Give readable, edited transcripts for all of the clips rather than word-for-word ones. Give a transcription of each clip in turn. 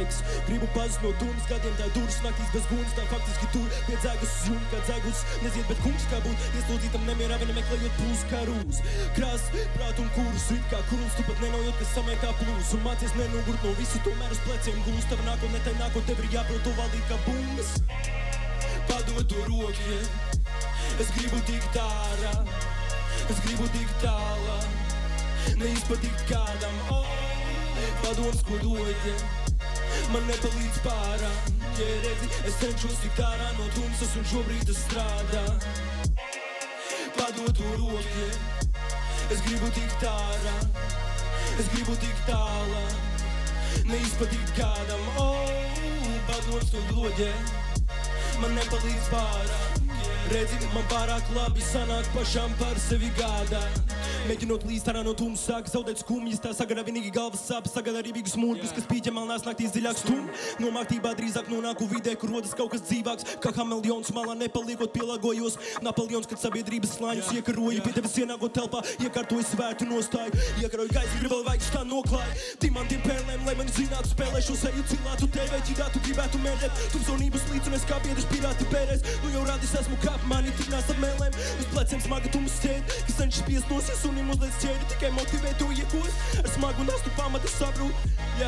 laiks. Gribu pazust no tūmas gadiem, tā durvis naktīs bez gunas, tā faktiski tur piedzēgus uz jumta, kā dzēgus. Neziet, bet kungs kā būt ieslodzītam nemierā, vien meklējot pūs kā rūs. Krās, prāt un kurus, it kā kuruls, tu pat nenojot, kas samē kā plūs. Un mācies nenogurt no visu, tomēr uz pleciem gulst. Tava nākotnē, tai nākot, tev ir jāprot to valdīt kā bumbas. Padod to roku, es gribu tikt ārā, es gribu tikt tālā, neizpatikt kādam, padoms, ko dod, man nepalīdz pārāk, redzi, es cenšos tikt ārā no tumsas un šobrīd es strādā. Padod to roku, es gribu tikt ārā, es gribu tikt tālā, neizpatikt kādam, padoms, ko dod, man nepalīdz pārāk. Redzi, man pārāk labi sanāk pašam par sevi gādāt. Mēģinot līst ārā no tūmas, sāk zaudēt skumjas, tā sagada vienīgi galvas sāpes, sagada rībīgus mūrgus, kas pīķa melnās naktīs dziļāk stum. No māktībā drīzāk nonāku vidē, kur rodas kaut kas dzīvāks, kā hameleons malā nepaliekot pielāgojos. Napoleons, kad sabiedrības slāņus iekaroja, pie tevis ienākot telpā, iekārtoja svērtu nostāju, iekaroja gaisa, grib vēl vajag tā noklāja. Dimantiem pērlēm, lai mani zinātu, spēlē šo seju, cilātu TV, ķidātu, gribētu mēdēt, tumsonības līdz un es kā biedrs pirāti pērēs. Nu jau radis esmu kāp mani tiknās ar mēlēm, uz pleciem smaga tumas ķēdi, kas cenšas spiest nosies un uzliec ķēdi, tikai motivē to iekos. Ar smagu nastu pamatu saprūt,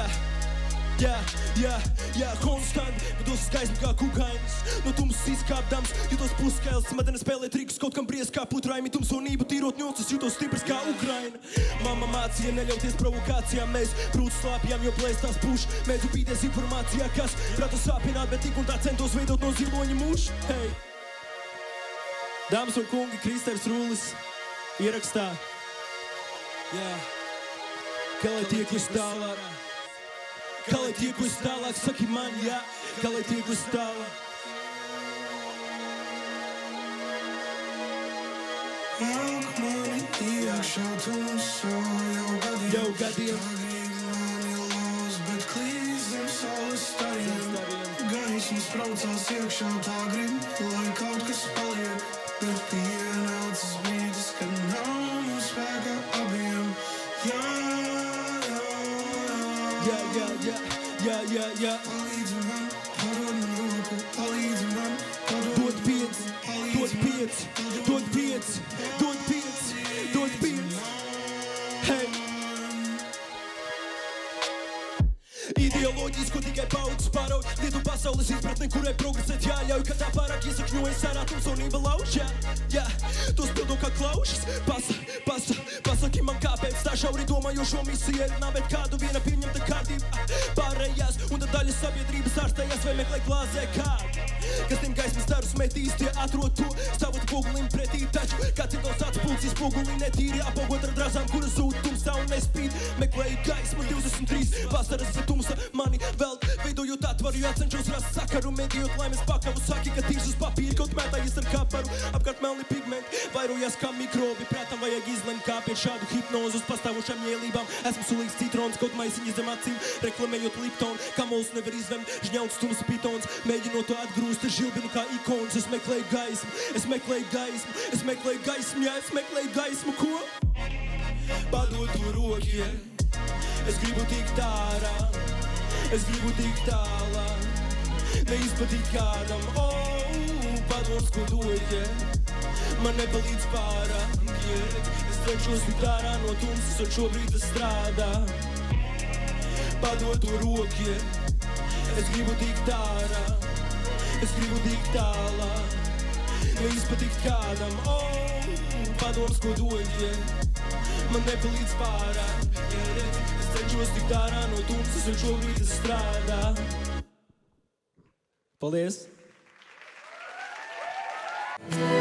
konstanti, vados uz gaismu kā kukainis. No tumsas izkāpdams, jutos puskails, smadene spēlē trikus, kaut kam bries kā putraimi, tumsonību tīrot ņocis, jutos stiprs kā Ukraina. Mamma mācīja neļauties provokācijām, mēs prūts slāpjām, jo plēstās puš, mēdzu pīties informācijā, kas pratu sāpināt, bet tik un tā centos veidot no ziloņa mušu. Hei! Dāmas un kungi, Kristers Rūlis ierakstā. Kā lai tiek uz tālāk, kā lai tiek uz tālāk, saki man, kā lai tiek uz tālāk. Velk mani iekšā tumsā jau gadiem. Mani lauz, bet klīst zem saules stariem. Gaismas braucās iekšā, tā grib, lai kaut kas paliek. Bet pienācis brīdis, kad nav mums spēka abiem. Palīdzi man, padod man roku, palīdzi man, dod pieci, dod pieci, dod pieci, dod pieci, dod pieci. Hei! Ideoloģijas, ko tikai paudzes pāraud, lietu pasaules izpratne, kurai progresēt jāļauj, kad tā pārāk iesakņojas ārā tumsonība lauž, tos pildo kā klaušas, pasaki man kāpēc tā šauri domājošo misiju ir nav, bet kādu viena pieņemta kārtība pārējās, un tad daļa sabiedrības ārstējās vai meklē glāzē kādu, kas tiem gaismas starus metīs, tie atrod to savu spogulim pretī, taču kāds ir tos atspulcis spoguli netīri, apogot ar drāzām, kuras zūd tumsā un nespīd, meklēju gaismu 23, vasaras bet tumsa mani vēl veidojot atvaru, jācenšos rast sakaru, medījot laimes pakavu, saki, ka tīrs uz papīra, kaut mētājies ar kaparu, apkārt melni pigmenti, vairojās kā mikrobi, prātam vajag izlemt, kā pie šādu hipnozu uz pastāvošām ielībām, esmu sulīgs citrons, kaut maisiņas zem acīm, reklamējot Liptonu, kamols nevar izvemt, žņauts tums pitons, mēģinot to atgrūst, es žilbinu kā ikons, es meklēju gaismu, es meklēju gaismu, es meklēju gaismu, es meklēju gaismu, ko? Padod to roku, es gribu tikt ārā, es gribu tikt tālā, neizpatikt kādam, padoms, ko dod, man nepalīdz pārāk, es cenšos tikt ārā no tumsas un šobrīd es strādā. Padod to roku, es gribu tikt ārā, es gribu tikt tālā, neizpatikt kādam, padoms, ko dod, man nepalīdz pārāk, es cenšos tikt ārā no tumsas un šobrīd es strādā. Paldies!